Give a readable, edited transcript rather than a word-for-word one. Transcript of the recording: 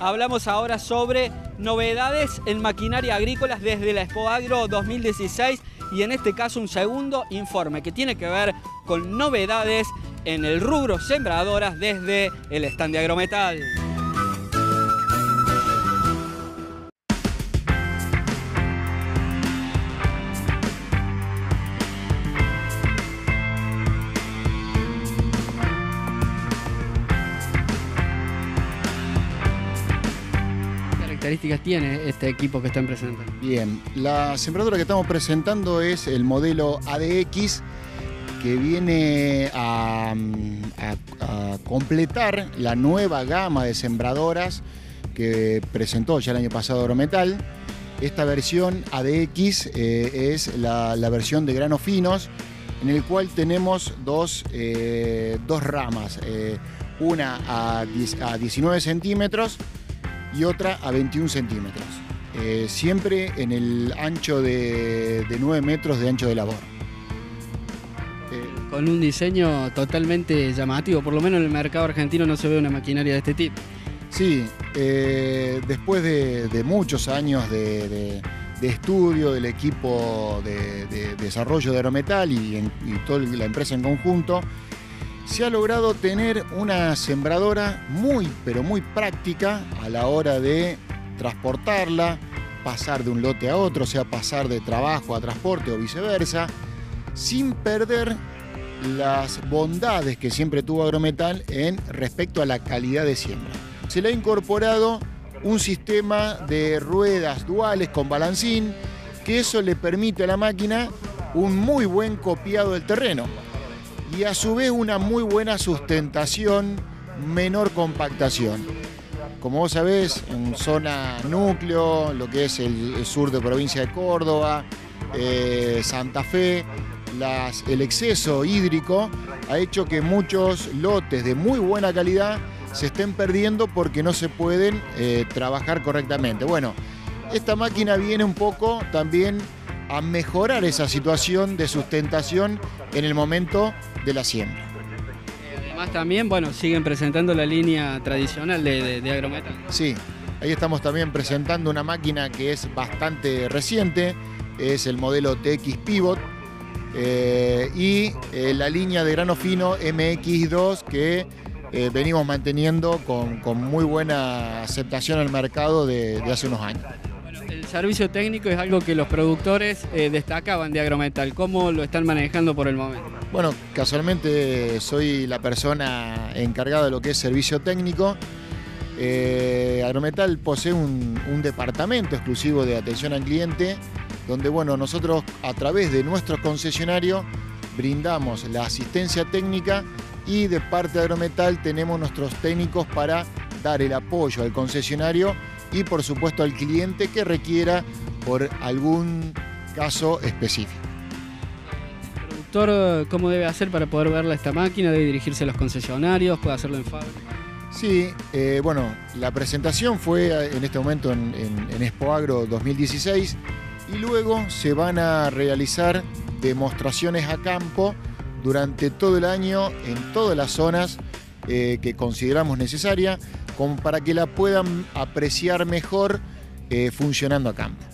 Hablamos ahora sobre novedades en maquinaria agrícolas desde la Expo Agro 2016 y en este caso un segundo informe que tiene que ver con novedades en el rubro sembradoras desde el stand de Agrometal. ¿Qué características tiene este equipo que están presentando? Bien, la sembradora que estamos presentando es el modelo ADX, que viene a completar la nueva gama de sembradoras que presentó ya el año pasado Agrometal. Esta versión ADX es la versión de granos finos, en el cual tenemos dos ramas, una a 19 centímetros y otra a 21 centímetros, siempre en el ancho de 9 metros de ancho de labor. Con un diseño totalmente llamativo, por lo menos en el mercado argentino no se ve una maquinaria de este tipo. Sí, después de muchos años de estudio del equipo de desarrollo de Agrometal y toda la empresa en conjunto, se ha logrado tener una sembradora pero muy práctica a la hora de transportarla, pasar de un lote a otro, o sea, pasar de trabajo a transporte o viceversa, sin perder las bondades que siempre tuvo Agrometal respecto a la calidad de siembra. Se le ha incorporado un sistema de ruedas duales con balancín, que eso le permite a la máquina un muy buen copiado del terreno y a su vez una muy buena sustentación, menor compactación. Como vos sabés, en zona núcleo, lo que es el sur de provincia de Córdoba, Santa Fe, el exceso hídrico ha hecho que muchos lotes de muy buena calidad se estén perdiendo porque no se pueden trabajar correctamente. Bueno, esta máquina viene un poco también a mejorar esa situación de sustentación en el momento de la siembra. Además también, bueno, siguen presentando la línea tradicional de Agrometal. Sí, ahí estamos también presentando una máquina que es bastante reciente, es el modelo TX Pivot, y la línea de grano fino MX2 que venimos manteniendo con muy buena aceptación al mercado de hace unos años. Bueno, el servicio técnico es algo que los productores destacaban de Agrometal. ¿Cómo lo están manejando por el momento? Bueno, casualmente soy la persona encargada de lo que es servicio técnico. Agrometal posee un departamento exclusivo de atención al cliente, donde bueno, nosotros a través de nuestro concesionario brindamos la asistencia técnica y de parte de Agrometal tenemos nuestros técnicos para dar el apoyo al concesionario y por supuesto al cliente que requiera por algún caso específico. ¿El productor cómo debe hacer para poder verla esta máquina? ¿Debe dirigirse a los concesionarios? ¿Puede hacerlo en fábrica? Sí, bueno, la presentación fue en este momento en Expo Agro 2016 y luego se van a realizar demostraciones a campo durante todo el año en todas las zonas que consideramos necesarias, como para que la puedan apreciar mejor funcionando a campo.